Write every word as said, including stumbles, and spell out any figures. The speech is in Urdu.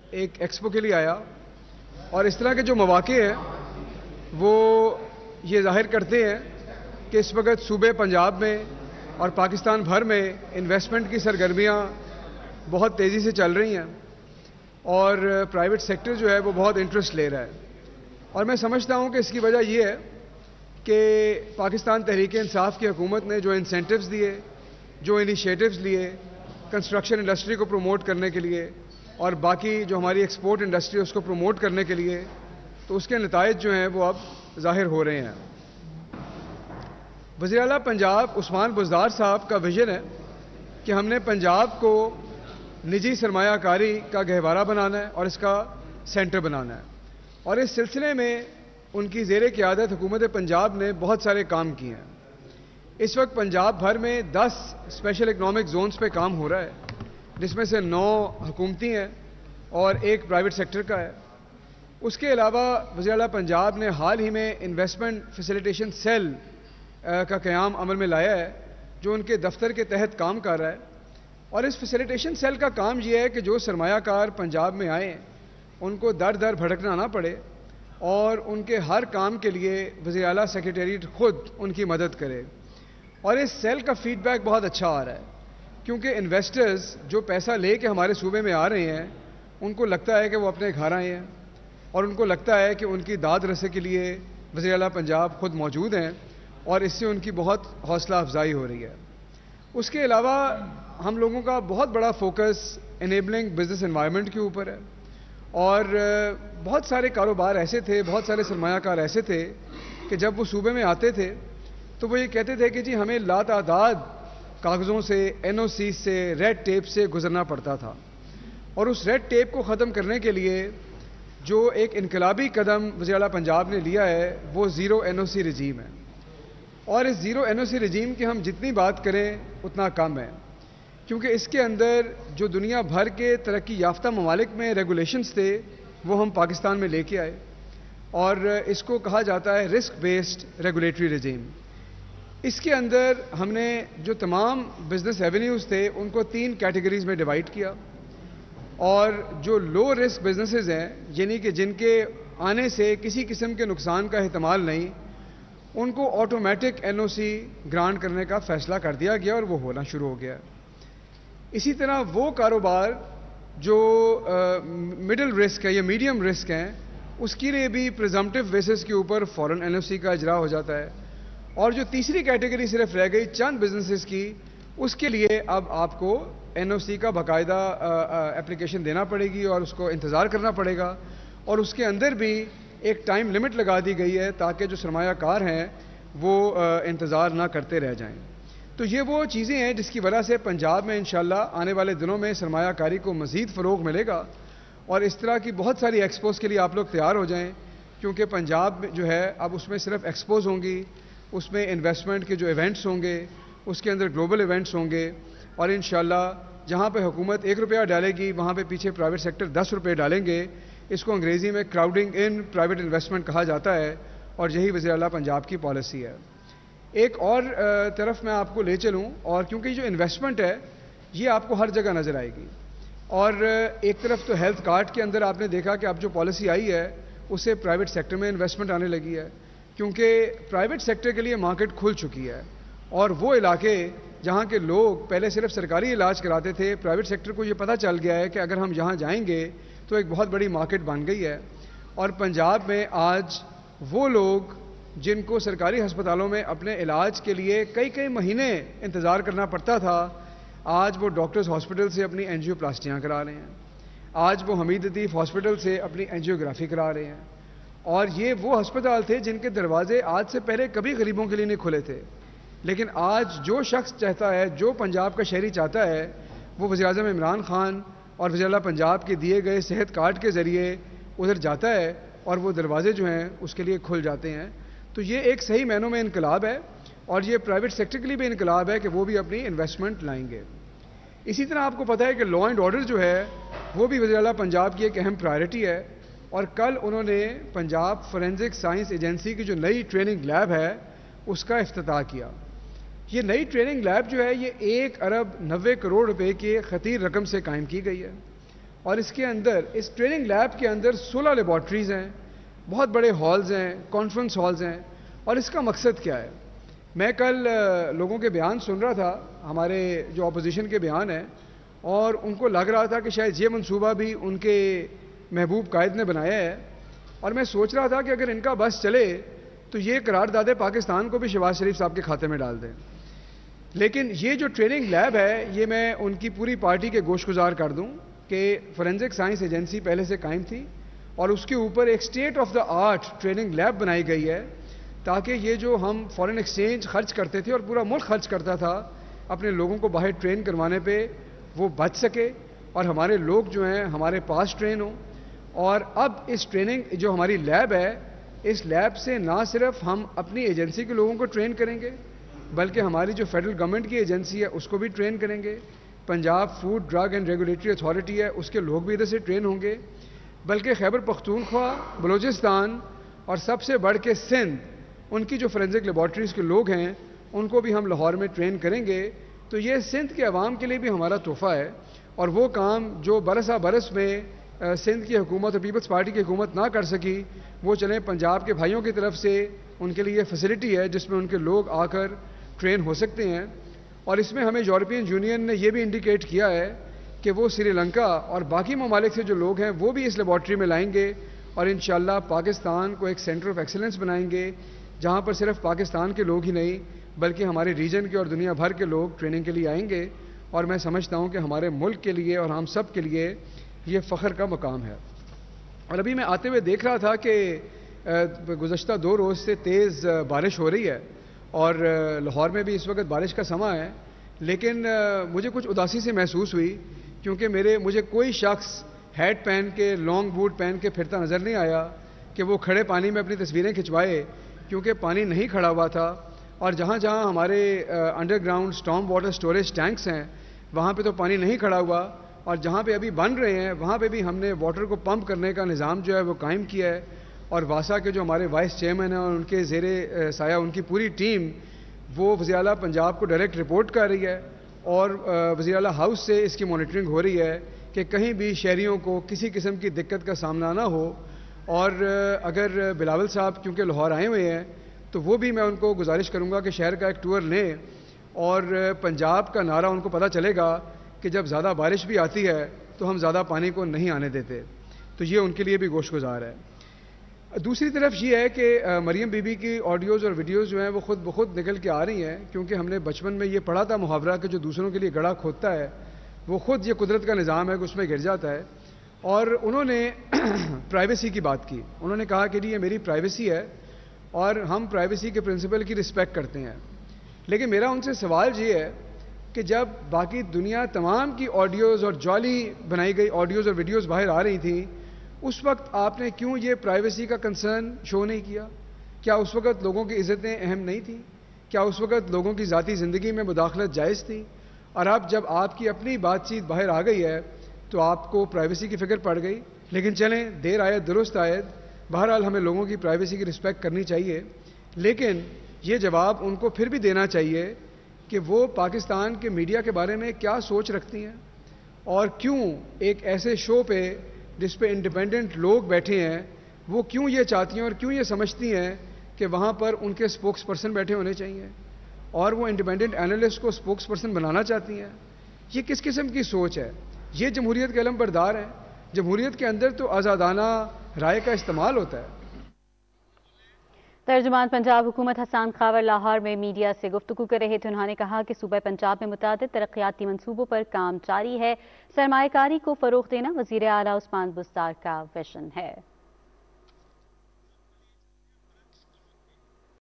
ایک ایکسپو کے لیے آیا اور اس طرح کے جو مواقع ہیں وہ یہ ظاہر کرتے ہیں کہ اس وقت صوبے پنجاب میں اور پاکستان بھر میں انویسٹمنٹ کی سرگرمیاں بہت تیزی سے چل رہی ہیں اور پرائیویٹ سیکٹر جو ہے وہ بہت انٹرسٹ لے رہا ہے. اور میں سمجھتا ہوں کہ اس کی وجہ یہ ہے کہ پاکستان تحریک انصاف کی حکومت نے جو انسینٹیوز دیے, جو انیشیٹوز لیے کنسٹرکشن انڈسٹری کو پروموٹ کرنے کے لیے اور باقی جو ہماری ایکسپورٹ انڈسٹری ہے اس کو پروموٹ کرنے کے لیے, تو اس کے نتائج جو ہیں وہ اب ظاہر ہو رہے ہیں. وزیر اعلیٰ پنجاب عثمان بزدار صاحب کا ویژن ہے کہ ہم نے پنجاب کو نجی سرمایہ کاری کا گہوارہ بنانا ہے اور اس کا سینٹر بنانا ہے, اور اس سلسلے میں ان کی زیر قیادت حکومت پنجاب نے بہت سارے کام کیے ہیں. اس وقت پنجاب بھر میں دس اسپیشل اکنامک زونز پہ کام ہو رہا ہے, جس میں سے نو حکومتی ہیں اور ایک پرائیویٹ سیکٹر کا ہے. اس کے علاوہ وزیر اعلیٰ پنجاب نے حال ہی میں انویسٹمنٹ فیسیلیٹیشن سیل کا قیام عمل میں لایا ہے جو ان کے دفتر کے تحت کام کر رہا ہے. اور اس فیسیلیٹیشن سیل کا کام یہ ہے کہ جو سرمایہ کار پنجاب میں آئیں ان کو در در بھٹکنا نہ پڑے اور ان کے ہر کام کے لیے وزیر اعلیٰ سیکریٹریٹ خود ان کی مدد کرے. اور اس سیل کا فیڈ بیک بہت اچھا آ رہا ہے کیونکہ انویسٹرز جو پیسہ لے کے ہمارے صوبے میں آ رہے ہیں ان کو لگتا ہے کہ وہ اپنے گھر آئے ہیں اور ان کو لگتا ہے کہ ان کی داد رسے کے لیے وزیر اعلیٰ پنجاب خود موجود ہیں اور اس سے ان کی بہت حوصلہ افزائی ہو رہی ہے. اس کے علاوہ ہم لوگوں کا بہت بڑا فوکس انیبلنگ بزنس انوائرمنٹ کے اوپر ہے اور بہت سارے کاروبار ایسے تھے, بہت سارے سرمایہ کار ایسے تھے کہ جب وہ صوبے میں آتے تھے تو وہ یہ کہتے تھے کہ جی ہمیں لاتعداد کاغذوں سے, این او سی سے, ریڈ ٹیپ سے گزرنا پڑتا تھا, اور اس ریڈ ٹیپ کو ختم کرنے کے لیے جو ایک انقلابی قدم وزیر اعلیٰ پنجاب نے لیا ہے وہ زیرو این او سی رجیم ہے. اور اس زیرو این او سی رجیم کی ہم جتنی بات کریں اتنا کم ہے کیونکہ اس کے اندر جو دنیا بھر کے ترقی یافتہ ممالک میں ریگولیشنز تھے وہ ہم پاکستان میں لے کے آئے, اور اس کو کہا جاتا ہے رسک بیسڈ ریگولیٹری رجیم. اس کے اندر ہم نے جو تمام بزنس ایونیوز تھے ان کو تین کیٹیگریز میں ڈیوائڈ کیا, اور جو لو رسک بزنسز ہیں یعنی کہ جن کے آنے سے کسی قسم کے نقصان کا احتمال نہیں, ان کو automatic N O C grant کرنے کا فیصلہ کر دیا گیا اور وہ ہونا شروع ہو گیا. اسی طرح وہ کاروبار جو مڈل رسک ہے یا میڈیم رسک ہیں اس کے لیے بھی پریزمپٹیو بیسس کے اوپر فوراً این او سی کا اجرا ہو جاتا ہے. اور جو تیسری کیٹیگری صرف رہ گئی چند بزنسز کی, اس کے لیے اب آپ کو این او سی کا باقاعدہ اپلیکیشن دینا پڑے گی اور اس کو انتظار کرنا پڑے گا, اور اس کے اندر بھی ایک ٹائم لمٹ لگا دی گئی ہے تاکہ جو سرمایہ کار ہیں وہ انتظار نہ کرتے رہ جائیں. تو یہ وہ چیزیں ہیں جس کی وجہ سے پنجاب میں انشاءاللہ آنے والے دنوں میں سرمایہ کاری کو مزید فروغ ملے گا, اور اس طرح کی بہت ساری ایکسپوز کے لیے آپ لوگ تیار ہو جائیں کیونکہ پنجاب جو ہے اب اس میں صرف ایکسپوز ہوں گی, اس میں انویسٹمنٹ کے جو ایونٹس ہوں گے اس کے اندر گلوبل ایونٹس ہوں گے, اور انشاءاللہ جہاں پہ حکومت ایک روپیہ ڈالے گی وہاں پہ پیچھے پرائیویٹ سیکٹر دس روپے ڈالیں گے. اس کو انگریزی میں کراؤڈنگ ان پرائیویٹ انویسٹمنٹ کہا جاتا ہے, اور یہی وزیر اعلیٰ پنجاب کی پالیسی ہے. ایک اور طرف میں آپ کو لے چلوں, اور کیونکہ جو انویسٹمنٹ ہے یہ آپ کو ہر جگہ نظر آئے گی, اور ایک طرف تو ہیلتھ کارڈ کے اندر آپ نے دیکھا کہ اب جو پالیسی آئی ہے اس سے پرائیویٹ سیکٹر میں انویسٹمنٹ آنے لگی ہے کیونکہ پرائیویٹ سیکٹر کے لیے مارکیٹ کھل چکی ہے, اور وہ علاقے جہاں کے لوگ پہلے صرف سرکاری علاج کراتے تھے, پرائیویٹ سیکٹر کو یہ پتہ چل گیا ہے کہ اگر ہم یہاں جائیں گے تو ایک بہت بڑی مارکیٹ بن گئی ہے. اور پنجاب میں آج وہ لوگ جن کو سرکاری ہسپتالوں میں اپنے علاج کے لیے کئی کئی مہینے انتظار کرنا پڑتا تھا, آج وہ ڈاکٹرز ہاسپٹل سے اپنی اینجیو پلاسٹیاں کرا رہے ہیں, آج وہ حمید لطیف ہاسپٹل سے اپنی اینجیوگرافی کرا رہے ہیں. اور یہ وہ ہسپتال تھے جن کے دروازے آج سے پہلے کبھی غریبوں کے لیے نہیں کھلے تھے, لیکن آج جو شخص چاہتا ہے, جو پنجاب کا شہری چاہتا ہے, وہ وزیر اعظم عمران خان اور وزیر اعلیٰ پنجاب کے دیے گئے صحت کارڈ کے ذریعے ادھر جاتا ہے اور وہ دروازے جو ہیں اس کے لیے کھل جاتے ہیں. تو یہ ایک صحیح معنوں میں انقلاب ہے, اور یہ پرائیویٹ سیکٹر کے لیے بھی انقلاب ہے کہ وہ بھی اپنی انویسٹمنٹ لائیں گے. اسی طرح آپ کو پتہ ہے کہ لا اینڈ آرڈر جو ہے وہ بھی وزیر اعلیٰ پنجاب کی ایک اہم پرائرٹی ہے, اور کل انہوں نے پنجاب فورینزک سائنس ایجنسی کی جو نئی ٹریننگ لیب ہے اس کا افتتاح کیا. یہ نئی ٹریننگ لیب جو ہے یہ ایک ارب نوے کروڑ روپے کی خطیر رقم سے قائم کی گئی ہے, اور اس کے اندر اس ٹریننگ لیب کے اندر سولہ لیبارٹریز ہیں, بہت بڑے ہالز ہیں, کانفرنس ہالز ہیں. اور اس کا مقصد کیا ہے؟ میں کل لوگوں کے بیان سن رہا تھا, ہمارے جو اپوزیشن کے بیان ہیں, اور ان کو لگ رہا تھا کہ شاید یہ منصوبہ بھی ان کے محبوب قائد نے بنایا ہے. اور میں سوچ رہا تھا کہ اگر ان کا بس چلے تو یہ قرارداد پاکستان کو بھی شہباز شریف صاحب کے کھاتے میں ڈال دیں. لیکن یہ جو ٹریننگ لیب ہے یہ میں ان کی پوری پارٹی کے گوش گزار کر دوں کہ فورینزک سائنس ایجنسی پہلے سے قائم تھی اور اس کے اوپر ایک state of the art training lab بنائی گئی ہے تاکہ یہ جو ہم فارن ایکسچینج خرچ کرتے تھے اور پورا ملک خرچ کرتا تھا اپنے لوگوں کو باہر ٹرین کروانے پہ, وہ بچ سکے اور ہمارے لوگ جو ہیں ہمارے پاس ٹرین ہوں. اور اب اس ٹریننگ جو ہماری لیب ہے, اس لیب سے نہ صرف ہم اپنی ایجنسی کے لوگوں کو ٹرین کریں گے بلکہ ہماری جو فیڈرل گورنمنٹ کی ایجنسی ہے اس کو بھی ٹرین کریں گے. Punjab food drug and regulatory authority ہے, اس کے لوگ بھی ادھر سے ٹرین ہوں گے. بلکہ خیبر پختونخوا, بلوچستان اور سب سے بڑھ کے سندھ, ان کی جو فورینزک لیبارٹریز کے لوگ ہیں ان کو بھی ہم لاہور میں ٹرین کریں گے. تو یہ سندھ کے عوام کے لیے بھی ہمارا تحفہ ہے. اور وہ کام جو برسا برس میں سندھ کی حکومت اور پیپلز پارٹی کی حکومت نہ کر سکی, وہ چلیں پنجاب کے بھائیوں کی طرف سے ان کے لیے یہ فیسلٹی ہے جس میں ان کے لوگ آ کر ٹرین ہو سکتے ہیں. اور اس میں ہمیں یورپین یونین نے یہ بھی انڈیکیٹ کیا ہے کہ وہ سری لنکا اور باقی ممالک سے جو لوگ ہیں وہ بھی اس لیبارٹری میں لائیں گے اور انشاءاللہ پاکستان کو ایک سینٹر آف ایکسلنس بنائیں گے جہاں پر صرف پاکستان کے لوگ ہی نہیں بلکہ ہمارے ریجن کے اور دنیا بھر کے لوگ ٹریننگ کے لیے آئیں گے. اور میں سمجھتا ہوں کہ ہمارے ملک کے لیے اور ہم سب کے لیے یہ فخر کا مقام ہے. اور ابھی میں آتے ہوئے دیکھ رہا تھا کہ گزشتہ دو روز سے تیز بارش ہو رہی ہے اور لاہور میں بھی اس وقت بارش کا سماں ہے, لیکن مجھے کچھ اداسی سے محسوس ہوئی کیونکہ میرے مجھے کوئی شخص ہیٹ پہن کے, لانگ بوٹ پہن کے پھرتا نظر نہیں آیا کہ وہ کھڑے پانی میں اپنی تصویریں کھنچوائے, کیونکہ پانی نہیں کھڑا ہوا تھا. اور جہاں جہاں ہمارے underground storm water storage tanks ہیں وہاں پہ تو پانی نہیں کھڑا ہوا, اور جہاں پہ ابھی بن رہے ہیں وہاں پہ بھی ہم نے واٹر کو پمپ کرنے کا نظام جو ہے وہ قائم کیا ہے. اور واسا کے جو ہمارے وائس چیئرمین ہیں اور ان کے زیر سایہ ان کی پوری ٹیم وہ وزیر اعلیٰ پنجاب کو ڈائریکٹ رپورٹ کر رہی ہے اور وزیر اعلیٰ ہاؤس سے اس کی مانیٹرنگ ہو رہی ہے کہ کہیں بھی شہریوں کو کسی قسم کی دقت کا سامنا نہ ہو. اور اگر بلاول صاحب کیونکہ لاہور آئے ہوئے ہیں تو وہ بھی میں ان کو گزارش کروں گا کہ شہر کا ایک ٹور لیں اور پنجاب کا نعرہ ان کو پتہ چلے گا کہ جب زیادہ بارش بھی آتی ہے تو ہم زیادہ پانی کو نہیں آنے دیتے. تو یہ ان کے لیے بھی گوش گزار ہے. دوسری طرف یہ ہے کہ مریم بی بی کی آڈیوز اور ویڈیوز جو ہیں وہ خود بخود نکل کے آ رہی ہیں, کیونکہ ہم نے بچپن میں یہ پڑھا تھا محاورہ کہ جو دوسروں کے لیے گڑھا کھودتا ہے وہ خود یہ قدرت کا نظام ہے کہ اس میں گر جاتا ہے. اور انہوں نے پرائیویسی کی بات کی, انہوں نے کہا کہ یہ میری پرائیویسی ہے اور ہم پرائیویسی کے پرنسپل کی رسپیکٹ کرتے ہیں. لیکن میرا ان سے سوال یہ ہے کہ جب باقی دنیا تمام کی آڈیوز اور جعلی بنائی گئی آڈیوز اور ویڈیوز باہر آ رہی تھیں, اس وقت آپ نے کیوں یہ پرائیویسی کا کنسرن شو نہیں کیا؟ کیا اس وقت لوگوں کی عزتیں اہم نہیں تھیں؟ کیا اس وقت لوگوں کی ذاتی زندگی میں مداخلت جائز تھی؟ اور اب جب آپ کی اپنی بات چیت باہر آ گئی ہے تو آپ کو پرائیویسی کی فکر پڑ گئی. لیکن چلیں, دیر آیت درست آیت, بہرحال ہمیں لوگوں کی پرائیویسی کی رسپیکٹ کرنی چاہیے. لیکن یہ جواب ان کو پھر بھی دینا چاہیے کہ وہ پاکستان کے میڈیا کے بارے میں کیا سوچ رکھتی ہیں اور کیوں ایک ایسے شو پہ جس پہ انڈیپینڈنٹ لوگ بیٹھے ہیں وہ کیوں یہ چاہتی ہیں اور کیوں یہ سمجھتی ہیں کہ وہاں پر ان کے سپوکس پرسن بیٹھے ہونے چاہیے اور وہ انڈیپینڈنٹ اینالسٹ کو سپوکس پرسن بنانا چاہتی ہیں. یہ کس قسم کی سوچ ہے؟ یہ جمہوریت کے علم بردار ہیں. جمہوریت کے اندر تو آزادانہ رائے کا استعمال ہوتا ہے. ترجمان پنجاب حکومت حسان خاور لاہور میں میڈیا سے گفتگو کر رہے تھے. انہوں نے کہا کہ صوبہ پنجاب میں متعدد ترقیاتی منصوبوں پر کام جاری ہے. سرمایہ کاری کو فروغ دینا وزیر اعلیٰ عثمان بزدار کا ویژن ہے.